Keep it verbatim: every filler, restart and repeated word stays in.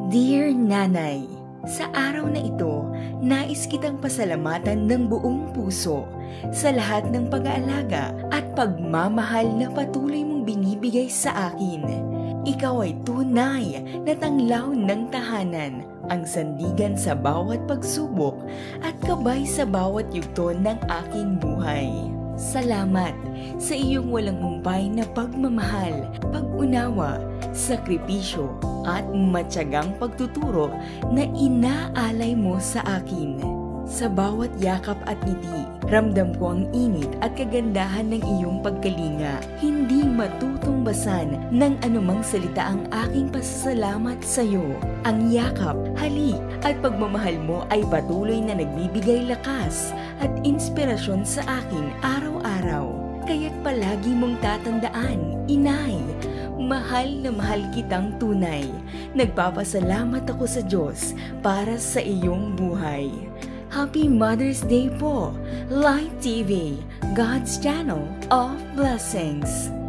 Dear Nanay, sa araw na ito, nais kitang pasalamatan ng buong puso sa lahat ng pag-aalaga at pagmamahal na patuloy mong binibigay sa akin. Ikaw ay tunay na tanglaw ng tahanan, ang sandigan sa bawat pagsubok at kabay sa bawat yugto ng aking buhay. Salamat sa iyong walang humpay na pagmamahal, pag-unawa, sakripisyo at matyagang pagtuturo na inaalay mo sa akin. Sa bawat yakap at ngiti, ramdam ko ang init at kagandahan ng iyong pagkalinga. Hindi matutungbasan ng anumang salita ang aking pasasalamat sa iyo. Ang yakap, halik at pagmamahal mo ay patuloy na nagbibigay lakas at inspirasyon sa akin araw-araw. Kaya't palagi mong tatandaan, Inay, mahal na mahal kitang tunay. Nagpapasalamat ako sa Diyos para sa iyong buhay. Happy Mother's Day po, Light T V, God's Channel of Blessings.